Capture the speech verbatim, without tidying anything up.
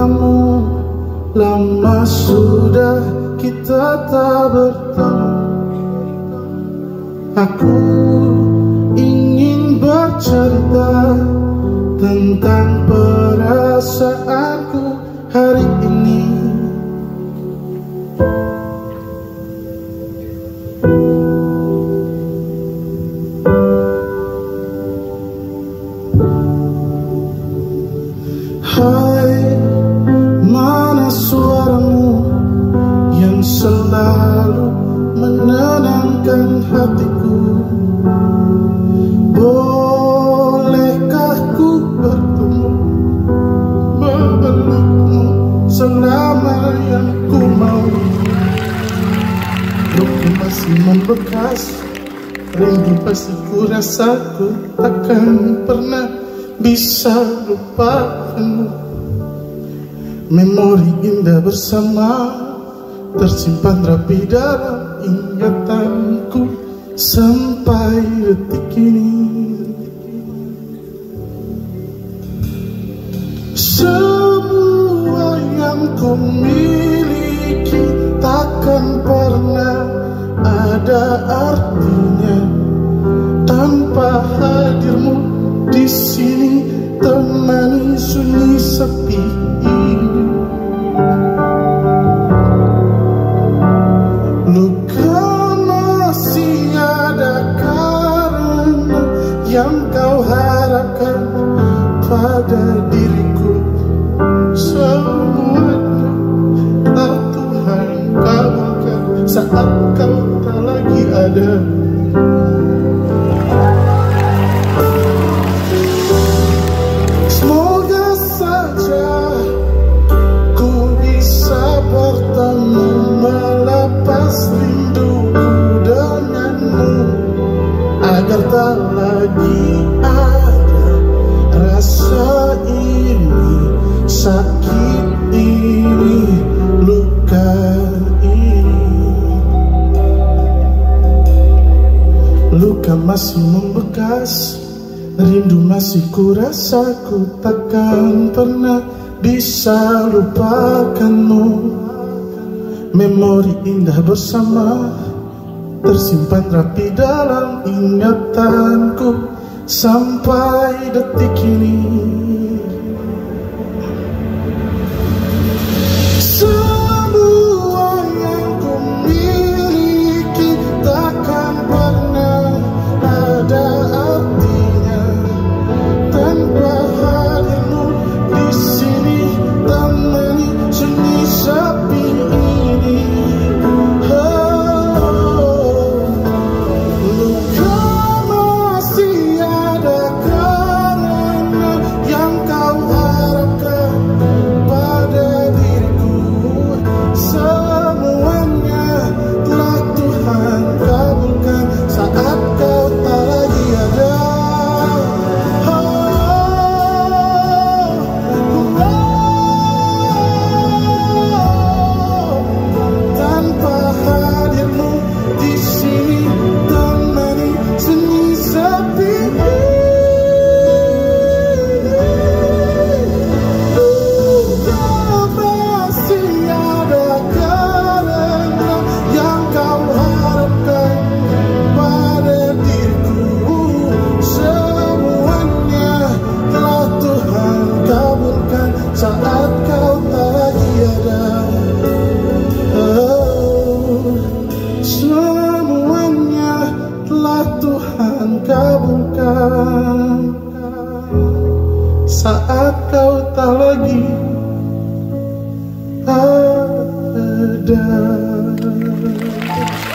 kamu. Lama sudah kita tak bertemu. Aku ingin bercerita tentang perasaanku hari ini. Hai, mana suaramu yang selalu menenangkan hatiku? Bolehkah ku bertemu, memelukmu selama yang ku mau? Luka masih membekas, rindu pasti ku rasa, ku takkan pernah bisa lupakanmu. Memori indah bersama tersimpan rapi dalam ingatanku sampai detik ini. Semua yang ku miliki takkan pernah ada artinya tanpa hadirmu di sini, temani sunyi sepi ini. Luka masih ada karena yang kau harapkan pada diriku. Semuanya tak Tuhan kabulkan saat kau tak lagi ada. Semoga saja ku bisa bertemu, melepas rinduku denganmu, agar tak lagi ada rasa ini, sakit ini, luka ini. Luka masih membekas, rindu masih ku rasa, ku takkan pernah bisa lupakanmu. Memori indah bersama tersimpan rapi dalam ingatanku sampai detik ini. Semua yang ku miliki takkan pernah ada artinya tanpa hadirmu di sini, temani sunyi sepi ini. Oh, luka masih ada karena yang kau harapkan pada diriku. Semuanya telah Tuhan kabulkan saat kau tak lagi ada. Tanpa hadirmu di sini, temani sunyi sepi ini. Luka masih ada karena yang kau harapkan pada diriku. Semuanya telah Tuhan kabulkan saat kau tak lagi ada. Oh, semuanya telah Tuhan kabulkan saat kau tak lagi ada.